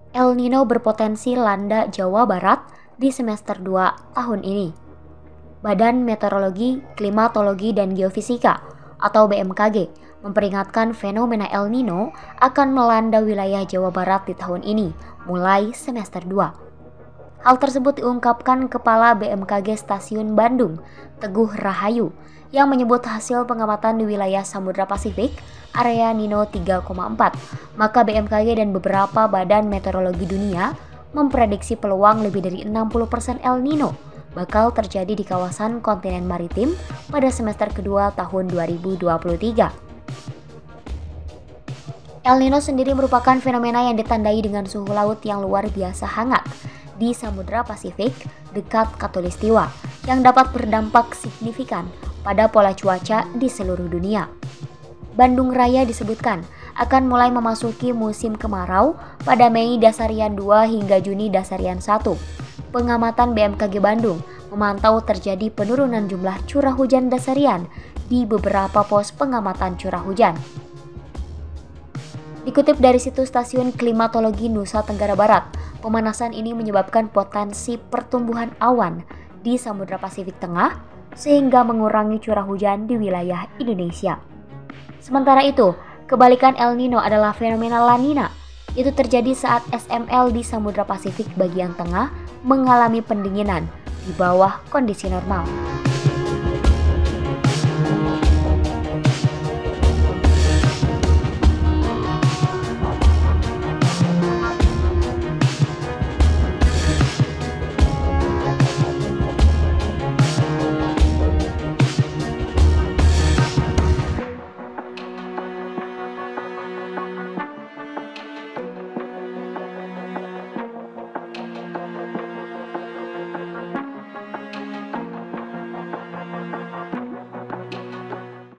El Nino berpotensi landa Jawa Barat di semester 2 tahun ini. Badan Meteorologi, Klimatologi, dan Geofisika atau BMKG memperingatkan fenomena El Nino akan melanda wilayah Jawa Barat di tahun ini, mulai semester 2. Hal tersebut diungkapkan Kepala BMKG Stasiun Bandung, Teguh Rahayu, yang menyebut hasil pengamatan di wilayah Samudra Pasifik, area Nino 3,4. Maka BMKG dan beberapa badan meteorologi dunia memprediksi peluang lebih dari 60% El Nino bakal terjadi di kawasan kontinen maritim pada semester kedua tahun 2023. El Nino sendiri merupakan fenomena yang ditandai dengan suhu laut yang luar biasa hangat di Samudra Pasifik dekat Khatulistiwa yang dapat berdampak signifikan pada pola cuaca di seluruh dunia. Bandung Raya disebutkan akan mulai memasuki musim kemarau pada Mei Dasarian 2 hingga Juni Dasarian 1. Pengamatan BMKG Bandung memantau terjadi penurunan jumlah curah hujan dasarian di beberapa pos pengamatan curah hujan. Dikutip dari situs Stasiun Klimatologi Nusa Tenggara Barat, pemanasan ini menyebabkan potensi pertumbuhan awan di Samudra Pasifik Tengah sehingga mengurangi curah hujan di wilayah Indonesia. Sementara itu, kebalikan El Nino adalah fenomena La Nina. Itu terjadi saat SML di Samudra Pasifik bagian tengah mengalami pendinginan di bawah kondisi normal.